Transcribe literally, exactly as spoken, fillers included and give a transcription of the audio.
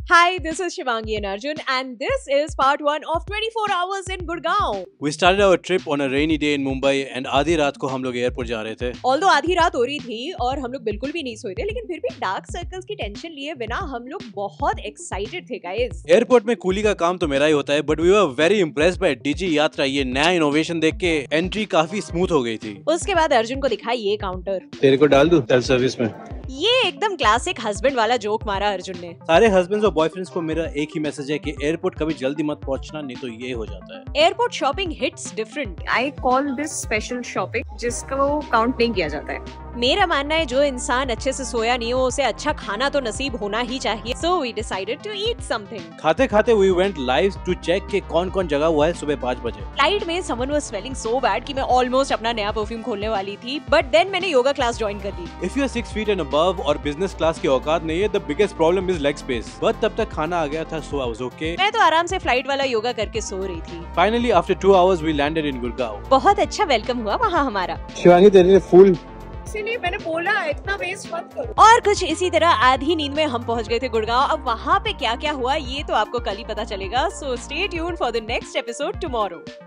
Hi, this is Shivangi and Arjun, and this is part one of twenty-four hours in Gurgaon. We started our trip on a rainy day in Mumbai and आधी रात को हम लोग airport जा रहे थे. Although आधी रात हो रही थी और हम लोग बिल्कुल भी नहीं सोए थे, लेकिन फिर भी डार्क सर्कल्स की टेंशन लिए बिना हम लोग बहुत एक्साइटेड थे गाइस. एयरपोर्ट में कूली का काम तो मेरा ही होता है, but we were very impressed by Digi Yatra. ये नया इनोवेशन देख के एंट्री काफी स्मूथ हो गई थी. उसके बाद अर्जुन को दिखा ये काउंटर. तेरे को डाल दूं सेल्फ सर्विस में. ये एकदम क्लासिक हस्बैंड वाला जोक मारा अर्जुन ने. सारे हस्बैंड्स और बॉयफ्रेंड्स को मेरा एक ही मैसेज है कि एयरपोर्ट कभी जल्दी मत पहुंचना, नहीं तो ये हो जाता है. Airport shopping hits different. I call this special shopping, जिसको काउंट नहीं किया जाता है. मेरा मानना है जो इंसान अच्छे से सोया नहीं हो उसे अच्छा खाना तो नसीब होना ही चाहिए. So we decided to eat something. खाते खाते we went live to check के कौन कौन जगह हुआ है सुबह पाँच बजे. फ्लाइट में someone was smelling so bad कि मैं ऑलमोस्ट अपना नया परफ्यूम खोलने वाली थी, बट देन मैंने योगा क्लास ज्वाइन कर ली. If you are six feet and above और बिजनेस क्लास की औकात नहीं है, the biggest problem is leg space. But तब तक खाना आ गया था, सो आई वाज ओके. मैं तो आराम से फ्लाइट वाला योगा करके सो रही थी. Finally after two hours we landed in Gurgaon. बहुत अच्छा वेलकम हुआ वहाँ हमारा. शिवांगी तेरे लिए फूल. इसीलिए मैंने बोला इतना वेस्ट मत करो. और कुछ इसी तरह आधी नींद में हम पहुंच गए थे गुड़गांव. अब वहाँ पे क्या क्या हुआ ये तो आपको कल ही पता चलेगा. So stay tuned for the next episode tomorrow.